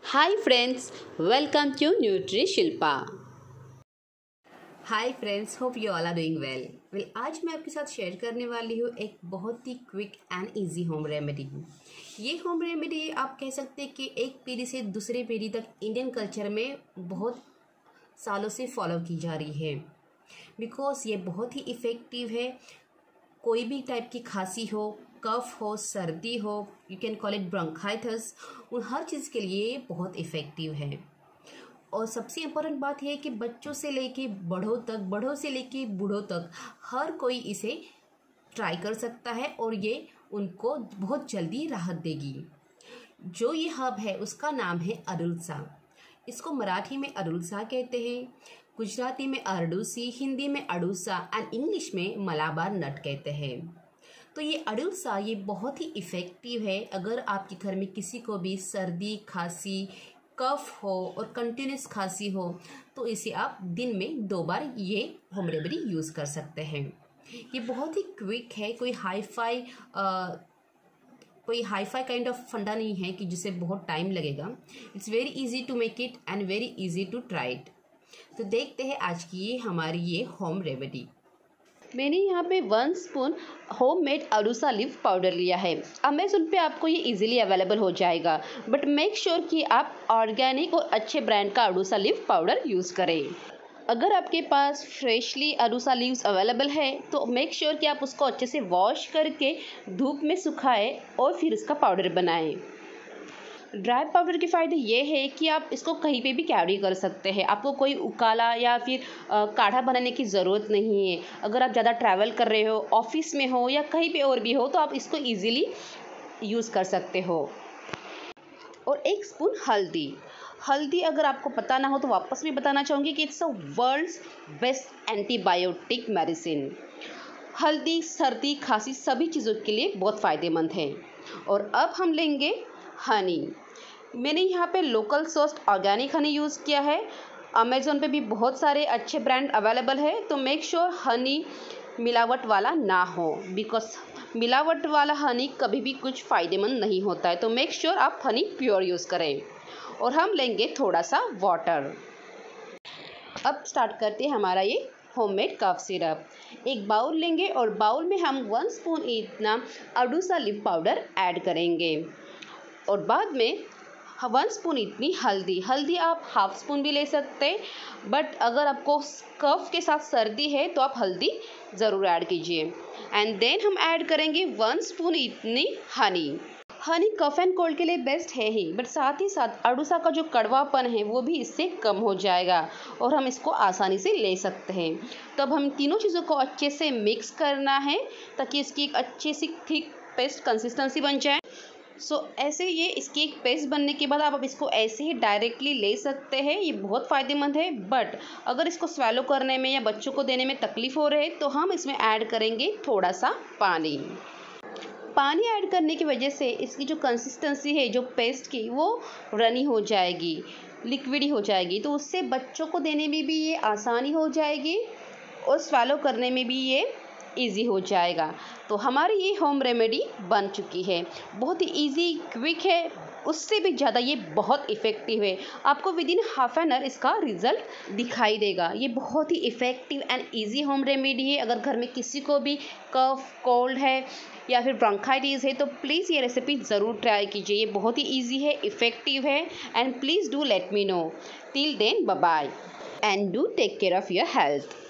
Hi friends, welcome to Nutri Shilpa. Hi friends, hope you all are doing well. आज मैं आपके साथ share करने वाली हूँ एक बहुत ही quick and easy home remedy. ये होम रेमेडी आप कह सकते हैं कि एक पीढ़ी से दूसरे पीढ़ी तक इंडियन कल्चर में बहुत सालों से फॉलो की जा रही है, बिकॉज ये बहुत ही इफ़ेक्टिव है। कोई भी टाइप की खांसी हो, कफ हो, सर्दी हो, you can call it bronchitis, उन हर चीज़ के लिए बहुत इफ़ेक्टिव है। और सबसे इम्पोर्टेंट बात यह है कि बच्चों से लेके बड़ों तक, बड़ों से लेके बूढ़ों तक हर कोई इसे ट्राई कर सकता है और ये उनको बहुत जल्दी राहत देगी। जो ये हर्ब है उसका नाम है अरुलसा। इसको मराठी में अरुलसा कहते हैं, गुजराती में अरडूसी, हिंदी में अड़ूसा एंड इंग्लिश में मलाबार नट कहते हैं। तो ये अरुलसा ये बहुत ही इफ़ेक्टिव है। अगर आपके घर में किसी को भी सर्दी, खांसी, कफ हो और कंटिन्यूस खांसी हो तो इसे आप दिन में 2 बार ये होम रेमेडी यूज़ कर सकते हैं। ये बहुत ही क्विक है, कोई हाई फाई काइंड ऑफ फंडा नहीं है कि जिसे बहुत टाइम लगेगा। It's very easy to make it and very easy to try it. तो देखते हैं आज की हमारी ये होम रेमेडी। मैंने यहाँ पे 1 स्पून होममेड अरुसा लीफ पाउडर लिया है। अमेज़न पे आपको ये इजीली अवेलेबल हो जाएगा, बट मेक श्योर कि आप ऑर्गेनिक और अच्छे ब्रांड का अरुसा लीफ पाउडर यूज़ करें। अगर आपके पास फ्रेशली अरुसा लीव्स अवेलेबल है तो मेक श्योर कि आप उसको अच्छे से वॉश करके धूप में सुखाएं और फिर इसका पाउडर बनाएं। ड्राई पाउडर के फ़ायदे ये है कि आप इसको कहीं पे भी कैरी कर सकते हैं। आपको कोई उकाला या फिर काढ़ा बनाने की ज़रूरत नहीं है। अगर आप ज़्यादा ट्रैवल कर रहे हो, ऑफिस में हो या कहीं पे और भी हो, तो आप इसको इजीली यूज़ कर सकते हो। और 1 स्पून हल्दी अगर आपको पता ना हो तो वापस भी बताना चाहूँगी कि it's a world's best antibiotic medicine. हल्दी सर्दी, खांसी सभी चीज़ों के लिए बहुत फ़ायदेमंद है। और अब हम लेंगे हनी। मैंने यहाँ पे local sourced organic honey use किया है। अमेज़न पे भी बहुत सारे अच्छे ब्रांड अवेलेबल है, तो मेक श्योर हनी मिलावट वाला ना हो, बिकॉज मिलावट वाला हनी कभी भी कुछ फ़ायदेमंद नहीं होता है। तो मेक श्योर आप हनी प्योर यूज़ करें। और हम लेंगे थोड़ा सा वाटर। अब स्टार्ट करते हैं हमारा ये होममेड कफ सिरप। एक बाउल लेंगे और बाउल में हम 1 स्पून इतना अरुसा लीफ पाउडर ऐड करेंगे और बाद में 1 स्पून इतनी हल्दी आप हाफ स्पून भी ले सकते हैं, बट अगर आपको कफ के साथ सर्दी है तो आप हल्दी ज़रूर ऐड कीजिए। एंड देन हम ऐड करेंगे 1 स्पून इतनी हनी कफ एंड कोल्ड के लिए बेस्ट है ही, बट साथ ही साथ अरुसा का जो कड़वापन है वो भी इससे कम हो जाएगा और हम इसको आसानी से ले सकते हैं। तो अब हम तीनों चीज़ों को अच्छे से मिक्स करना है ताकि इसकी एक अच्छी सी थिक पेस्ट कंसिस्टेंसी बन जाए। ऐसे ये इसकी एक पेस्ट बनने के बाद आप इसको ऐसे ही डायरेक्टली ले सकते हैं। ये बहुत फ़ायदेमंद है, बट अगर इसको स्वेलो करने में या बच्चों को देने में तकलीफ़ हो रही है तो हम इसमें ऐड करेंगे थोड़ा सा पानी ऐड करने की वजह से इसकी जो कंसिस्टेंसी है जो पेस्ट की वो रनी हो जाएगी, लिक्विडी हो जाएगी, तो उससे बच्चों को देने में भी ये आसानी हो जाएगी और स्वेलो करने में भी ये इजी हो जाएगा। तो हमारी ये होम रेमेडी बन चुकी है। बहुत ही इजी, क्विक है, उससे भी ज़्यादा ये बहुत इफ़ेक्टिव है। आपको विदिन हाफ एन आवर इसका रिज़ल्ट दिखाई देगा। ये बहुत ही effective and easy home remedy है। अगर घर में किसी को भी कफ, कोल्ड है या फिर ब्रोंकाइटिस है तो प्लीज़ ये रेसिपी ज़रूर ट्राई कीजिए। ये बहुत ही ईजी है, इफ़ेक्टिव है, and please do let me know. Till then bye bye and do take care of your health.